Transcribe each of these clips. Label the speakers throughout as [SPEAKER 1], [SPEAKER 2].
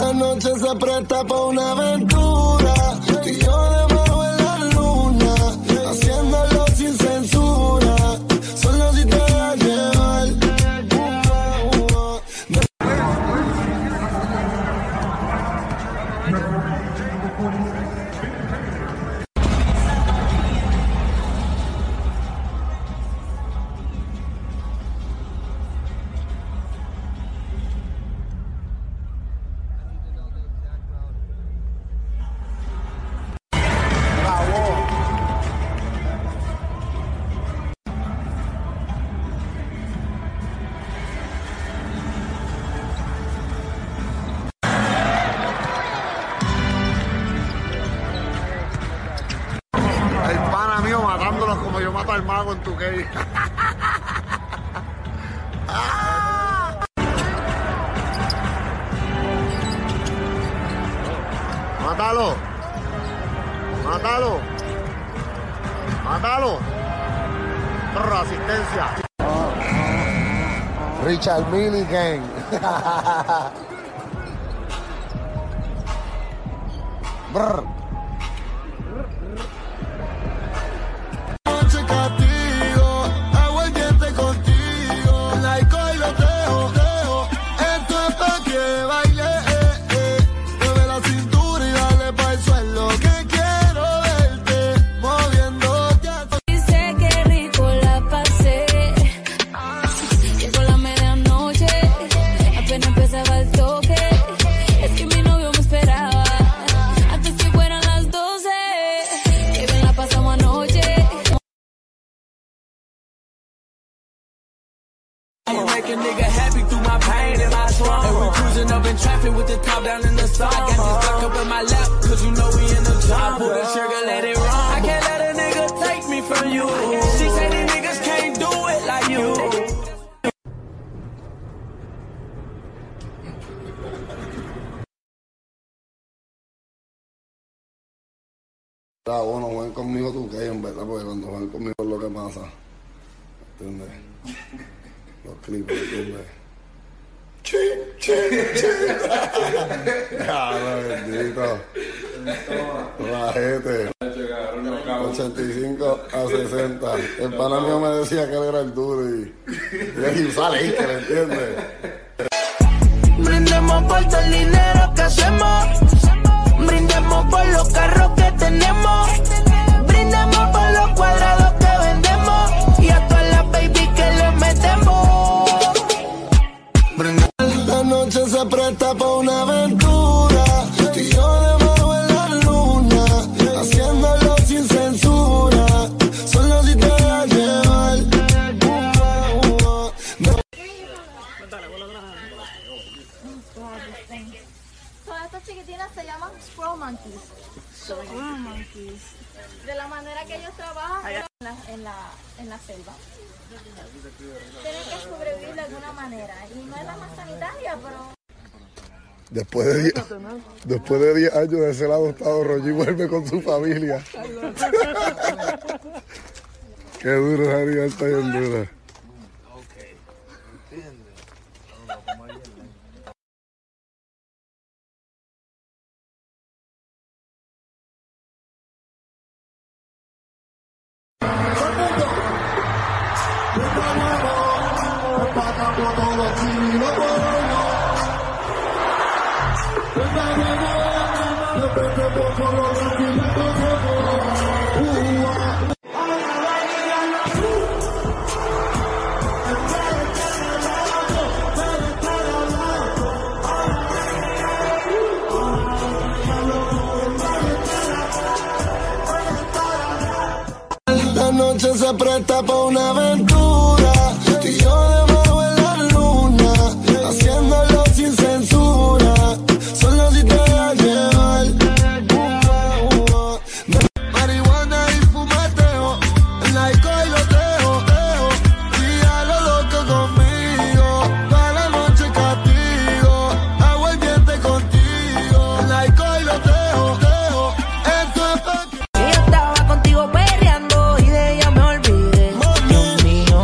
[SPEAKER 1] La noche se presta pa' una aventura. Tú y yo debajo de la luna, haciéndolo sin censura. Solo si te dejas llevar.
[SPEAKER 2] El pana mío matándolos como yo mato al mago en tu cave. Mátalo. Mátalo. Mátalo. Asistencia. Richard Milligan. Brr.
[SPEAKER 3] Make a nigga happy through my pain and my song. And we cruising up in traffic with the top down in the sun. I got this Glock up in my lap, cause you know we in the job. Pull the trigger, let it run. I can't let a nigga take me from you. She say these niggas can't do it like you.
[SPEAKER 2] Está bueno, jueguen conmigo tú que en verdad, porque cuando juegan conmigo es lo que pasa. ¿Entiendes? Los clips, ¿entiendes? Bendito. La gente. 85 a 60. El pana mío me decía que él era el duro y sale ahí, que le entiende.
[SPEAKER 4] Brindemos por todo el dinero que hacemos. Brindemos por los carros que tenemos. Brindemos por los cuadrados que vendemos. Y a todas las baby que le metemos.
[SPEAKER 1] La noche se presta pa' una aventura. Tú y yo debajo de la luna, haciéndolo sin censura. Solo si te dejas llevar.
[SPEAKER 5] Todas estas chiquitinas se llaman squirrel monkeys. Squirrel monkeys. De la manera que ellos trabajan en la selva. Tienen que sobrevivir de alguna manera. Y no es la más sanitaria, pero...
[SPEAKER 2] Después de 10 años de ser adoptado, Roger vuelve con su familia. Qué duro es animal, está bien dura.
[SPEAKER 1] La noche se presta pa' una aventura. Tú y yo debajo de la luna, haciéndolo sin censura. Solo si te dejas llevar. Marihuana y fumeteo, el alcohol lo dejo. Y a lo loco conmigo, toda la noche castigo. Hago el diente contigo, el alcohol lo dejo. Esto es pa' que...
[SPEAKER 4] Ella estaba contigo peleando y de ella me olvidé. Dios mío,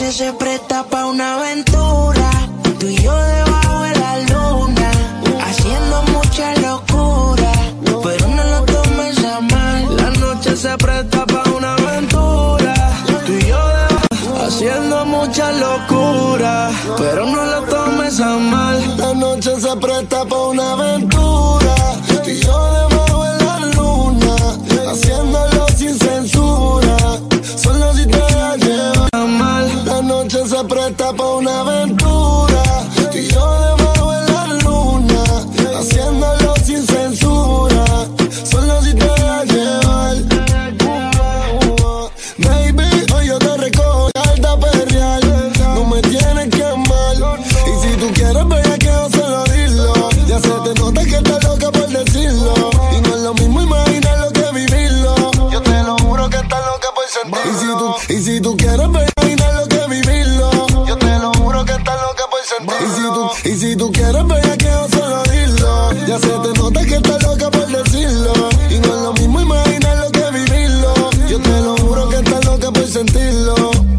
[SPEAKER 4] noche se presta pa' una aventura, tú y yo debajo de la luna, haciendo mucha locura, pero no lo tomes a mal. La noche se presta pa' una aventura, tú y yo debajo, haciendo mucha locura, pero no lo tomes a mal.
[SPEAKER 1] La noche se presta pa' una aventura, tú y yo debajo de la luna, haciéndolo sin censura, solo si te la llevas mal. La noche se presta pa' una aventura, tú y yo debajo de la luna, haciéndolo sin censura, solo si te la llevas. Baby, hoy yo te recojo y alta perreal, no me tienes que amar, y si tú quieres bellaqueo solo dilo, ya se te nota que estás loca por decirlo, y no es lo mismo imaginarlo que vivirlo, yo te lo juro que estás loca por sentirlo, y si tú quieres imaginarlo que vivirlo, yo te lo juro que estás loca por sentirlo, y si tú quieres bellaqueo solo dilo, ya se te nota que estás loca por decirlo, y no es lo mismo imaginarlo que vivirlo, yo te lo juro que estás loca por sentirlo.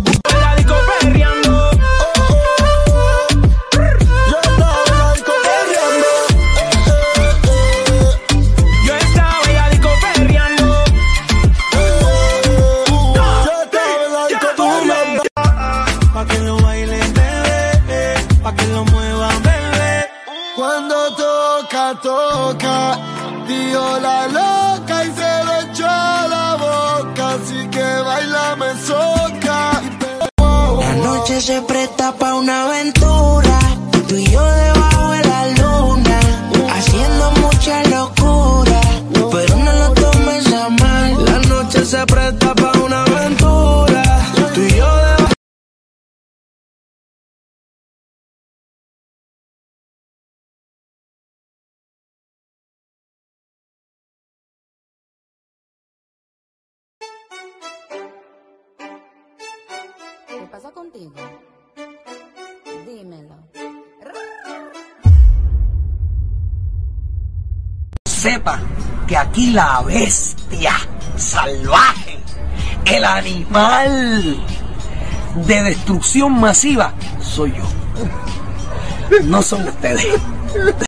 [SPEAKER 1] Cuando toca, dio la loca y se le echó a la boca, así que bailame soca.
[SPEAKER 4] La noche se presta pa' una aventura, tú y yo debajo de la luna, haciendo mucha locura, pero no lo tomes a mal. La noche se presta pa' una aventura, tú y yo debajo.
[SPEAKER 6] ¿Qué pasa contigo? Dímelo.
[SPEAKER 7] Sepa que aquí la bestia salvaje, el animal de destrucción masiva, soy yo. No son ustedes.